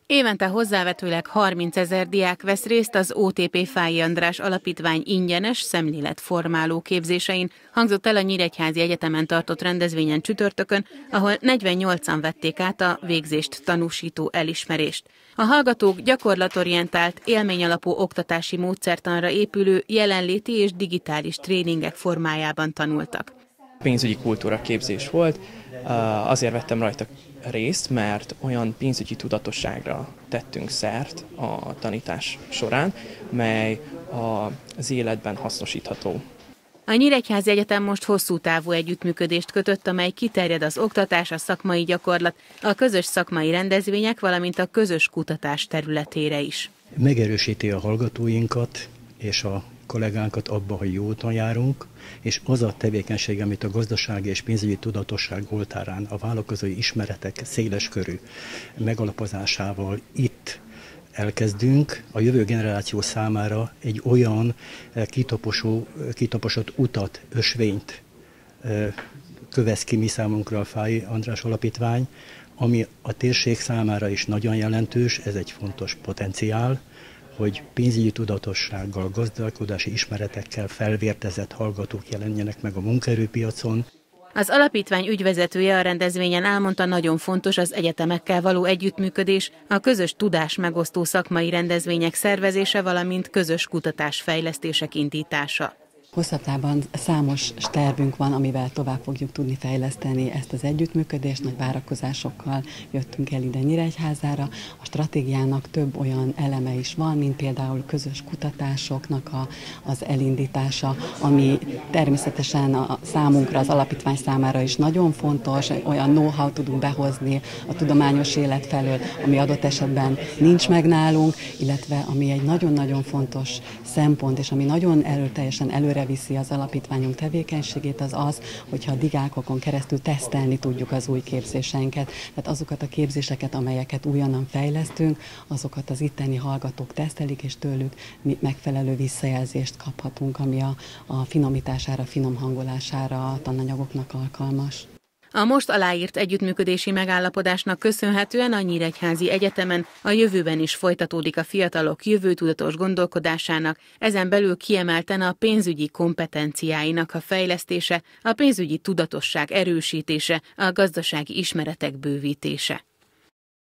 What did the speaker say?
Évente hozzávetőleg 30 000 diák vesz részt az OTP Fáy András Alapítvány ingyenes szemléletformáló képzésein, hangzott el a Nyíregyházi Egyetemen tartott rendezvényen csütörtökön, ahol 48-an vették át a végzést tanúsító elismerést. A hallgatók gyakorlatorientált, élményalapú oktatási módszertanra épülő jelenléti és digitális tréningek formájában tanultak. Pénzügyi kultúra képzés volt, azért vettem rajta részt, mert olyan pénzügyi tudatosságra tettünk szert a tanítás során, mely az életben hasznosítható. A Nyíregyházi Egyetem most hosszú távú együttműködést kötött, amely kiterjed az oktatás, a szakmai gyakorlat, a közös szakmai rendezvények, valamint a közös kutatás területére is. Megerősíti a hallgatóinkat és a kollégánkat abban, hogy jó úton járunk, és az a tevékenység, amit a gazdasági és pénzügyi tudatosság oltárán a vállalkozói ismeretek széleskörű megalapozásával itt elkezdünk, a jövő generáció számára egy olyan kitaposott utat, ösvényt kövesz ki mi számunkra a Fáy András Alapítvány, ami a térség számára is nagyon jelentős, ez egy fontos potenciál, hogy pénzügyi tudatossággal, gazdálkodási ismeretekkel felvértezett hallgatók jelenjenek meg a munkaerőpiacon. Az alapítvány ügyvezetője a rendezvényen elmondta, nagyon fontos az egyetemekkel való együttműködés, a közös tudásmegosztó szakmai rendezvények szervezése, valamint közös kutatásfejlesztések indítása. Hosszabb távon számos tervünk van, amivel tovább fogjuk tudni fejleszteni ezt az együttműködést. Nagy várakozásokkal jöttünk el ide Nyíregyházára. A stratégiának több olyan eleme is van, mint például közös kutatásoknak az elindítása, ami természetesen a számunkra, az alapítvány számára is nagyon fontos. Olyan know-how tudunk behozni a tudományos élet felől, ami adott esetben nincs meg nálunk, illetve ami egy nagyon-nagyon fontos szempont, és ami nagyon erőteljesen előre viszi az alapítványunk tevékenységét, az az, hogyha a diákokon keresztül tesztelni tudjuk az új képzéseinket. Tehát azokat a képzéseket, amelyeket újonnan fejlesztünk, azokat az itteni hallgatók tesztelik, és tőlük megfelelő visszajelzést kaphatunk, ami a finomítására, finomhangolására a tananyagoknak alkalmas. A most aláírt együttműködési megállapodásnak köszönhetően a Nyíregyházi Egyetemen a jövőben is folytatódik a fiatalok jövőtudatos gondolkodásának, ezen belül kiemelten a pénzügyi kompetenciáinak a fejlesztése, a pénzügyi tudatosság erősítése, a gazdasági ismeretek bővítése.